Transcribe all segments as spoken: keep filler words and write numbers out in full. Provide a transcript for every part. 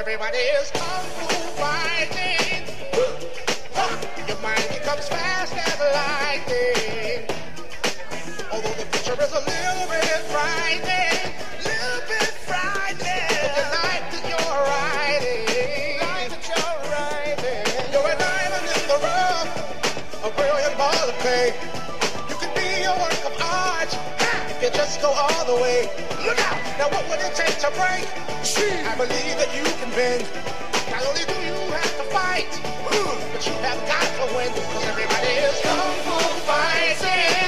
everybody is kung fu fighting. Your mind becomes fast as lightning. Although the picture is a little bit frightening, little bit frightening. The life that you're riding, life that you're riding. You're a diamond in the rough, a brilliant ball of clay. You could be a work of art if you just go all the way. Look out! Now what would it take to break? I believe that you can bend. Not only do you have to fight, but you have got to win. Cause everybody is kung fu fighting.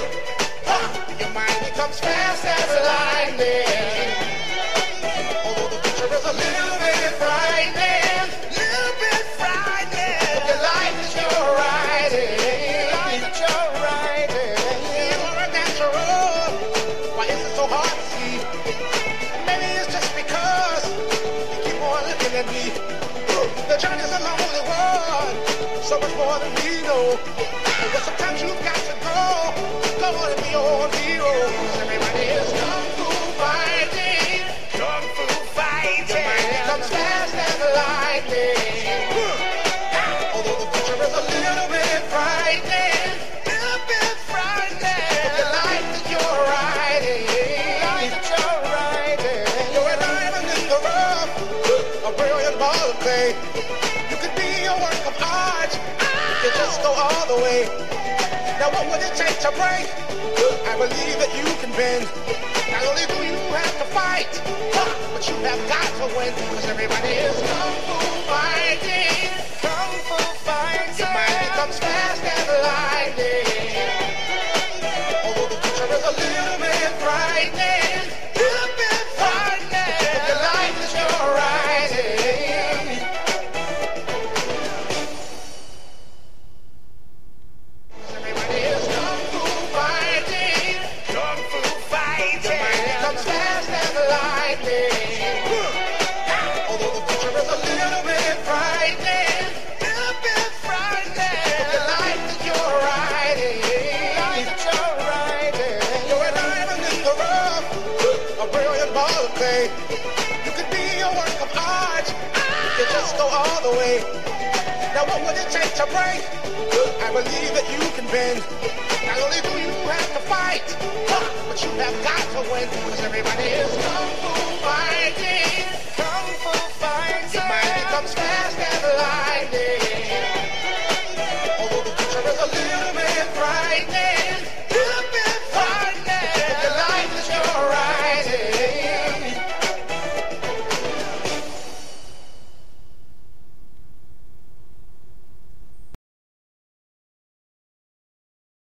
Your mind becomes fast as lightning. Although the picture is a little bit frightening, little bit frightening. The life that you're riding, life that you're riding. You're a natural. Why is it so hard to see? Maybe it's just because you keep on looking at me. The journey's a lonely world, so much more than we know. But sometimes you've got to go, go on and be your own hero. Everybody is kung fu fighting, kung fu fighting. Your mind becomes fast as lightning. Although the future is a little bit frightening, little bit frightening. The life that you're riding, life that you're riding. You're a diamond in the rough, a brilliant ball of clay. You could be a work of art if you just go all the way. Now what would it take to break? I believe that you can bend. Not only do you have to fight, but you have got to win. Cause everybody is kung fu fighting, kung fu fighting. Your mind becomes fast as lightning. Although the future is a little bit frightening, little bit frightening. The life that you're riding. Everybody is kung fu fighting, kung fu fighting. Your mind becomes fast as lightning. Although the future is a little bit frightening, little bit frightening. The life that you're riding, life that you're riding. You're a diamond in the rough, a brilliant ball of clay. You could be a work of art if you just go all the way. Now what would it take to break? I believe that you can bend. Not only do you have to fight, but you have got to win. Cause everybody is kung fu fighting, kung fu fighting. Your mind becomes fast as lightning.